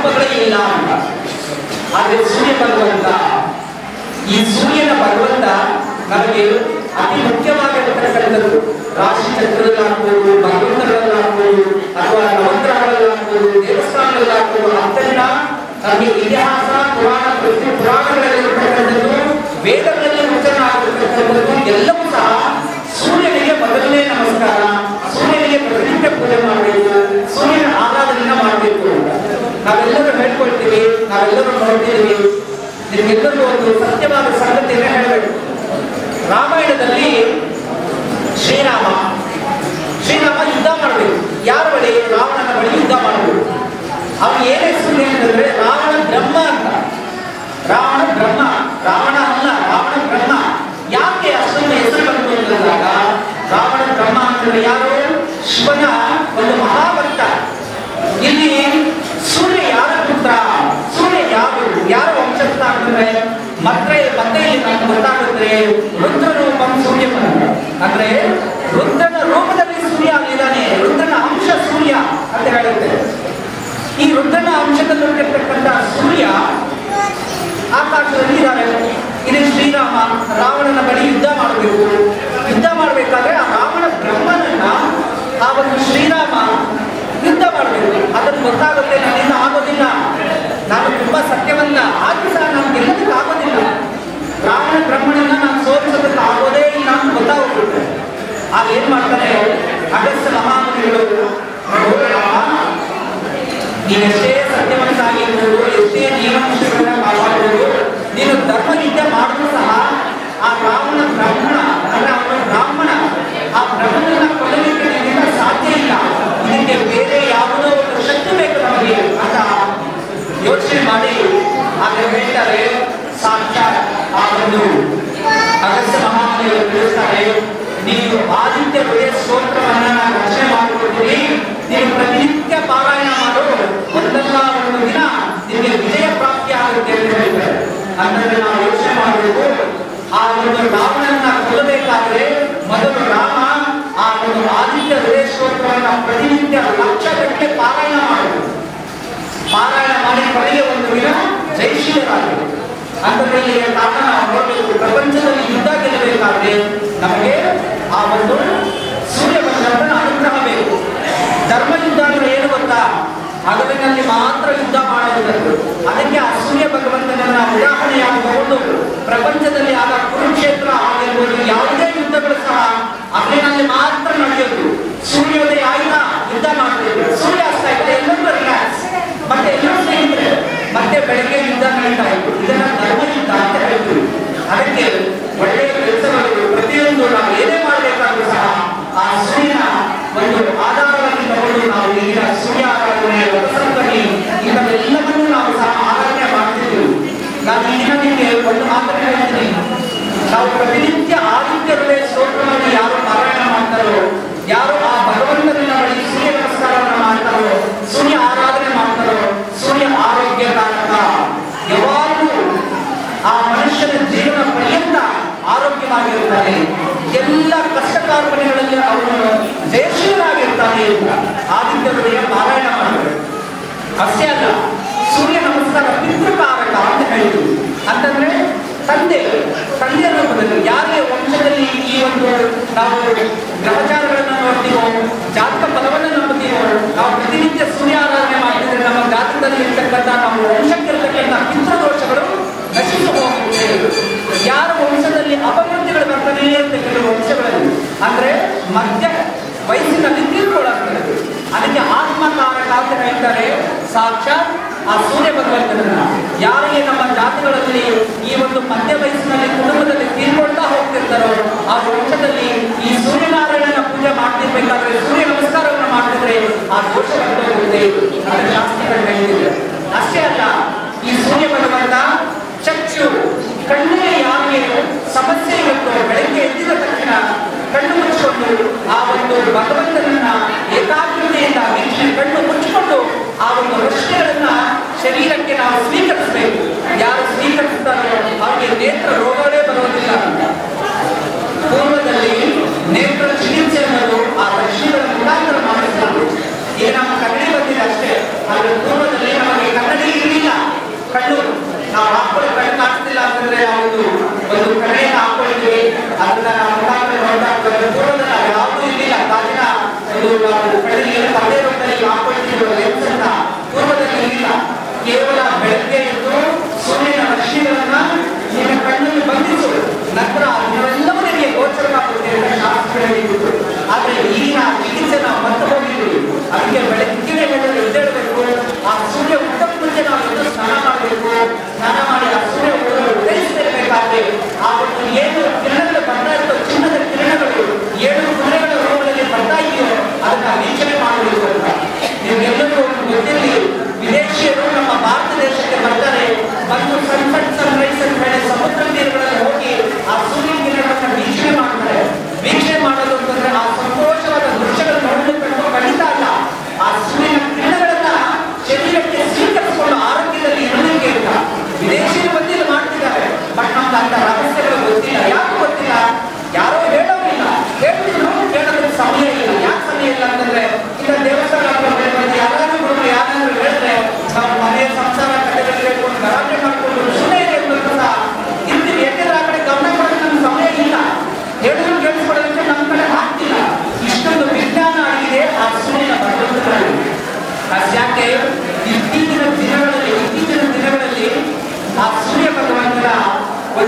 ರೂಪಗಳೇ ಇಲ್ಲ ಅಂತ. ಆದ್ರೆ ಸೂರ್ಯ ಭಗವಂತ, ಈ ಸೂರ್ಯನ ಭಗವಂತ ನಮಗೆ ಅತಿ ಮುಖ್ಯವಾಗಿರತಕ್ಕಂಥದ್ದು ರಾಶಿ ಚಕ್ರದಲ್ಲಾಗ್ಬೋದು, ಭಗವಂತರಲ್ಲಾಗ್ಬೋದು, ಅಥವಾ ನವಗ್ರಹಗಳಲ್ಲಾಗ್ಬೋದು, ದೇವಸ್ಥಾನಗಳಲ್ಲಾಗ್ಬೋದು, ಅದನ್ನ ನಮಗೆ ಇತಿಹಾಸ ಪುರಾಣಗಳಲ್ಲಿರ್ತಕ್ಕಂಥದ್ದು, ವೇದಗಳಲ್ಲಿ ವಚನ ಆಗಿರ್ತಕ್ಕಂಥದ್ದು ಎಲ್ಲವೂ ಸಹ ಸೂರ್ಯನಿಗೆ ಮೊದಲನೇ ನಮಸ್ಕಾರ, ಸೂರ್ಯನಿಗೆ ಪ್ರತಿನಿತ್ಯ ಪೂಜೆ ಮಾಡಬೇಕು, ಸೂರ್ಯನ ಆರಾಧನೆಯನ್ನ ಮಾಡಬೇಕು ಅಂತ ನಾವೆಲ್ಲರೂ ಹೇಳ್ಕೊಳ್ತೀವಿ, ನಾವೆಲ್ಲರೂ ನೋಡ್ತಿದ್ದೀವಿ. ನಿಮ್ಗೆಲ್ಲರಿಗೂ ಒಂದು ಸತ್ಯವಾದ ಸಂಗತಿಯನ್ನು ಹೇಳಬೇಕು. ರಾಮಾಯಣದಲ್ಲಿ ಶ್ರೀರಾಮ ಯುದ್ಧ ಮಾಡಬೇಕು. ಯಾರ ಬಳಿ? ರಾವಣನ ಬಳಿ ಯುದ್ಧ ಮಾಡಬೇಕು. ಅವ್ನು ಏನ್ ಹೆಸರು ಅಂತಂದ್ರೆ ರಾವಣ ಬ್ರಹ್ಮ ಅಂತ. ರಾವಣ ಬ್ರಹ್ಮ, ರಾವಣ ಅಲ್ಲ, ರಾವಣ ಬ್ರಹ್ಮ. ಯಾಕೆ ಅಷ್ಟೊಂದು ಹೆಸರು ಬಂತು ಅಂತಂದಾಗ, ರಾವಣ ಬ್ರಹ್ಮ ಅಂತಂದ್ರೆ ಯಾರು? ಶಿವನ ಒಂದು ಮಹಾಭಕ್ತ. ಇಲ್ಲಿ ಸೂರ್ಯ ಯಾರ ಪುತ್ರ? ಸೂರ್ಯ ಯಾರ ವಂಶಸ್ಥ ಅಂತಂದ್ರೆ ಮತ್ತೆಯಲ್ಲಿ ನಮ್ಗೆ ಗೊತ್ತಾಗುತ್ತೆ ರುದ್ರರೂಪಂ ಸೂರ್ಯಮನ ಅಂದ್ರೆ ರುದ್ರನ ರೂಪದಲ್ಲಿ ಸೂರ್ಯ ಆಗಿದ್ದಾನೆ, ರುದ್ರನ ಅಂಶ ಸೂರ್ಯ ಅಂತ ಹೇಳುತ್ತೆ. ಈ ರುದ್ರನ ಅಂಶದಲ್ಲಿರ್ತಕ್ಕಂಥ ಸೂರ್ಯ ಆಕಾಶದಲ್ಲಿ ಇದ್ದಾರೆ. ಇಲ್ಲಿ ಶ್ರೀರಾಮ ರಾವಣನ ಬಳಿ ಯುದ್ಧ ಮಾಡಬೇಕು. ಯುದ್ಧ ಮಾಡಬೇಕಾದ್ರೆ ಆ ರಾವಣ ಬ್ರಹ್ಮನನ್ನ ಆ ಒಂದು ಶ್ರೀರಾಮ ಯುದ್ಧ ಮಾಡಬೇಕು. ಅದನ್ನು ಗೊತ್ತಾಗುತ್ತೆ, ನನ್ನಿಂದ ಆಗೋದಿಲ್ಲ, ನಾನು ತುಂಬಾ ಸತ್ಯವನ್ನ, ಆದ್ರೂ ಸಹ ನಾನು ಗೆಲ್ಲೋದಕ್ಕೆ ಆಗೋದಿಲ್ಲ, ರಾವಣ ಬ್ರಹ್ಮನನ್ನ ನಾನು ಸೋಲಿಸೋದಕ್ಕೆ ಆಗೋದೇ ಇಲ್ಲ ಅಂತ ಗೊತ್ತಾಗೋಗುತ್ತೆ. ಆಗ ಏನ್ ಮಾಡ್ತಾನೆ ಅಗಸ್ತ್ಯ ಮಹಾಮುನಿಗಳು, ನೀನೆಷ್ಟೇ ಸತ್ಯವಂತಾಗಿರ್ಬೋದು, ಎಷ್ಟೇ ನಿಯಮಾಂಶಗಳನ್ನ ಕಾಪಾಡಬಹುದು, ನೀನು ಧರ್ಮನಿತ್ಯ ಮಾಡಿದ್ರು ಸಹ ಆ ರಾವಣ ಬ್ರಾಹ್ಮಣ ಅಂದ್ರೆ ಅವನ ಬ್ರಾಹ್ಮಣ, ಆ ಬ್ರಹ್ಮನನ್ನ ಕೊಡಲಿಕ್ಕೆ ನಿನ್ನಿಂದ ಸಾಧ್ಯ ಇಲ್ಲ, ಇದಕ್ಕೆ ಬೇರೆ ಯಾವುದೋ ಒಂದು ಶಕ್ತಿ ಬೇಕು ನಮಗೆ ಅಂತ ಯೋಚನೆ ಮಾಡಿ ಆಗ ಹೇಳ್ತಾರೆ. ಸಾಕ್ಷಾತ್ ಆ ಒಂದು ಅಗಸ್ತ್ಯ ಮಹಾಮುನಿಗಳು ತಿಳಿಸ್ತಾರೆ, ನೀವು ಆದಿತ್ಯ ಹೃದಯ ಸ್ತೋತ್ರವನ್ನ ನಾನು ರಚನೆ ಮಾಡಿಕೊಡ್ತೀನಿ, ನೀವು ಪ್ರತಿನಿತ್ಯ ಪಾರಾಯಣ ಮಾಡು, ಒಂದಲ್ಲ ಒಂದು ದಿನ ನಿಮಗೆ ವಿಜಯ ಪ್ರಾಪ್ತಿ ಆಗುತ್ತೆ ಅಂತ ಹೇಳ್ತಾರೆ. ಅಂದ್ರೆ ನಾವು ಯೋಚನೆ ಮಾಡಬೇಕು, ಆ ಒಂದು ರಾವಣನ ಕೊಲ್ಲಬೇಕಾದ್ರೆ ಮೊದಲು ರಾಮ ಆ ಒಂದು ಆದಿತ್ಯ ಹೃದಯ ಸ್ತೋತ್ರವನ್ನ ಪ್ರತಿನಿತ್ಯ ಲಕ್ಷಗಟ್ಟಲೆ ಪಾರಾಯಣ ಮಾಡಬೇಕು. ಪಾರಾಯಣ ಮಾಡಿ ಕೊನೆಗೆ ಒಂದು ದಿನ ಜಯಶೀಲರಾಗಬೇಕು. ಅಂತಂದ್ರೆ ಇಲ್ಲಿ ಕಾರಣ ನಾವು ನೋಡಬೇಕು, ಪ್ರಪಂಚದಲ್ಲಿ ಯುದ್ಧ ಗೆಲ್ಲಬೇಕಾದ್ರೆ ನಮಗೆ ಆ ಒಂದು ಸೂರ್ಯ ಭಗವಂತನ ಅನುಗ್ರಹ ಬೇಕು. ಧರ್ಮ ಯುದ್ಧ ಅಂದ್ರೆ ಏನು ಗೊತ್ತಾ? ಹಗಲಿನಲ್ಲಿ ಮಾತ್ರ ಯುದ್ಧ ಮಾಡುವುದು. ಅದಕ್ಕೆ ಆ ಸೂರ್ಯ ಭಗವಂತನನ್ನ ಉದಾಹರಣೆಯಾಗಿ ತಗೊಂಡು ಪ್ರಪಂಚದಲ್ಲಿ ಆದ ಕುರುಕ್ಷೇತ್ರ ಆಗಿರ್ಬೋದು, ಯಾವುದೇ ಯುದ್ಧಗಳು ಸಹ ಹಗಲಿನಲ್ಲಿ ಮಾತ್ರ ನಡೆಯೋದು. ಸೂರ್ಯೋದಯ ಆಯ್ತಾ ಯುದ್ಧ ಮಾಡಬೇಕು, ಸೂರ್ಯಾಸ್ತ ಆಯ್ತಾ ಎಲ್ಲರೂ ರಿಲ್ಯಾಕ್ಸ್, ಮತ್ತೆ ಎಲ್ಲರೂ ಸ್ನೇಹಿತರೆ, ಮತ್ತೆ ಬೆಳಗ್ಗೆ ಯುದ್ಧ ನಡೀತಾ ಇತ್ತು. ಇದನ್ನ ಧರ್ಮ ಯುದ್ಧ ಅಂತ ಹೇಳ್ತೀವಿ. ಅದಕ್ಕೆ ಒಳ್ಳೆಯ ಕೆಲಸಗಳು ಪ್ರತಿಯೊಂದು ನಾವು ಏನೇ ಮಾಡಬೇಕಾದ್ರೂ ಸಹ ಆ ಸೂರ್ಯನ ಒಂದು ಆಧಾರವಾಗಿ ತಗೊಂಡು ನಾವು ಈಗ ಸೂರ್ಯ ಆರಾಧನೆ, ವಸಂತನಿ ಇಂಥವೆಲ್ಲವನ್ನೂ ನಾವು ಸಹ ಆರಾಧನೆ ಮಾಡ್ತಿದ್ದೀವಿ. ನಾನು ಈ ದಿನ ನಿಮಗೆ ಒಂದು ಮಾತನ್ನು ಹೇಳ್ತೀನಿ, ನಾವು ಪ್ರತಿನಿತ್ಯ ಆದಿತ್ಯ ಹೃದಯ ಸ್ತೋತ್ರವನ್ನು ಯಾರು ಪಾರಾಯಣ ಮಾಡ್ತಾರೋ, ಯಾರು ಆ ಭಗವಂತನ ಬಳಿ ಸೂರ್ಯ ನಮಸ್ಕಾರವನ್ನು ಮಾಡ್ತಾರೋ, ಸೂರ್ಯ ಆರಾಧನೆ ಮಾಡ್ತಾರೋ, ಸೂರ್ಯ ಆರೋಗ್ಯ ಕಾರಕ, ಯಾವಾಗಲೂ ಆ ಮನುಷ್ಯನ ಜೀವನ ಪರ್ಯಂತ ಆರೋಗ್ಯವಾಗಿರುತ್ತಾನೆ, ಎಲ್ಲ ಕಷ್ಟ ಕಾರ್ಪಣ್ಯಗಳಲ್ಲಿ ಅವನು ಜಯಶೀಲರಾಗಿರ್ತಾನೆ ಅಂತ ಆದಿತ್ಯ ಹೃದಯ ಪಾರಾಯಣ ಮಾಡಬೇಕು. ಅಷ್ಟೇ ಅಲ್ಲ, ಸೂರ್ಯ ನಮಸ್ಕಾರ ಪಿತೃಕಾರಕ ಅಂತ ಹೇಳ್ತೀವಿ. ಅಂತಂದ್ರೆ ತಂದೆಯ ರೂಪದಲ್ಲಿ ಯಾರೇ ವಂಶದಲ್ಲಿ ಈ ಒಂದು ನಾವು ಗ್ರಹಚಾರಗಳನ್ನ ನೋಡ್ತೀವೋ, ಜಾತಕ ಫಲವನ್ನು ನಂಬುತ್ತೀವೋ, ನಾವು ಪ್ರತಿನಿತ್ಯ ಸೂರ್ಯ ಆರಾಧನೆ ಮಾಡ್ತಿದ್ರೆ ನಮ್ಮ ಜಾತಕದಲ್ಲಿ ಇರ್ತಕ್ಕಂಥ ನಮ್ಮ ವಂಶಕ್ಕಿರ್ತಕ್ಕಂಥ ಪಿತೃದೋಷಗಳು ನಶಿಸಿ ಹೋಗುತ್ತೆ. ಯಾರ ವಂಶದಲ್ಲಿ ಅಪವೃತ್ತಿಗಳು ಬರ್ತಾನೆ ಅಂತ ಕೆಲವು ವಂಶಗಳಲ್ಲಿ ಅಂದ್ರೆ ಮಧ್ಯ ವಯಸ್ಸಿನಲ್ಲಿ ತೀರ್ಕೊಳ್ಳಾಗ್ತದೆ. ಅದಕ್ಕೆ ಆತ್ಮಕಾರಕ ಅಂತ ಹೇಳ್ತಾರೆ. ಸಾಕ್ಷಾತ್ ಆ ಸೂರ್ಯ ಭಗವಂತನನ್ನ ಯಾರಿಗೆ ನಮ್ಮ ಜಾತಿಗಳಲ್ಲಿ ಈ ಒಂದು ಮಧ್ಯ ವಯಸ್ಸಿನಲ್ಲಿ ಕುಟುಂಬದಲ್ಲಿ ತೀರ್ಕೊಳ್ತಾ ಹೋಗ್ತಿರ್ತಾರೋ ಆ ವಂಶದಲ್ಲಿ ಈ ಸೂರ್ಯನಾರಾಯಣನ ಪೂಜೆ ಮಾಡ್ತಿರ್ಬೇಕಾದ್ರೆ, ಸೂರ್ಯ ನಮಸ್ಕಾರವನ್ನು ಮಾಡ್ತಿದ್ರೆ ಆ ದೋಷ ಹೋಗುತ್ತೆ ಅಂತ ಶಾಸ್ತ್ರಗಳು ಹೇಳ್ತಿದ್ರು. ಅಷ್ಟೇ ಅಲ್ಲ, ಈ ಸೂರ್ಯ ಭಗವಂತ ಚಕ್ಷು ಕಣ್ಣಿಗೆ ಯಾರಿಗೆ ಸಮಸ್ಯೆ ಇರುತ್ತೋ ಬೆಳಗ್ಗೆ ಎದ್ದಿದ ತಕ್ಷಣ ಕಣ್ಣು ಮುಚ್ಚಿಕೊಂಡು ಆ ಒಂದು ಭಗವಂತನನ್ನ ಏಕಾಗ್ರತೆಯಿಂದ ವೀಕ್ಷಣೆ ಕಣ್ಣು ಮುಚ್ಚಿಕೊಂಡು ಆ ಒಂದು ವೃಷ್ಟಿಗಳನ್ನ ಶರೀರಕ್ಕೆ ನಾವು ಸ್ವೀಕರಿಸಬೇಕು. ಯಾರು ಸ್ವೀಕರಿಸ್ತಾರೋ ಅವರಿಗೆ ನೇತ್ರ ರೋಗಗಳೇ ಬರುವುದಿಲ್ಲ. ಪೂರ್ವದಲ್ಲಿ ನೇತ್ರ ಚಿಕಿತ್ಸೆ ಅನ್ನೋದು ಆ ವೃಷ್ಟಿಗಳ ಮುಖಾಂತರ ಮಾಡಿಸ್ತಾರೆ. ಈಗ ನಮ್ಮ ಕನ್ನಡಿ ಬಂದಿದೆ ಅಷ್ಟೇ, ಆದರೆ ಪೂರ್ವದಲ್ಲಿ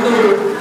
ಒಂದು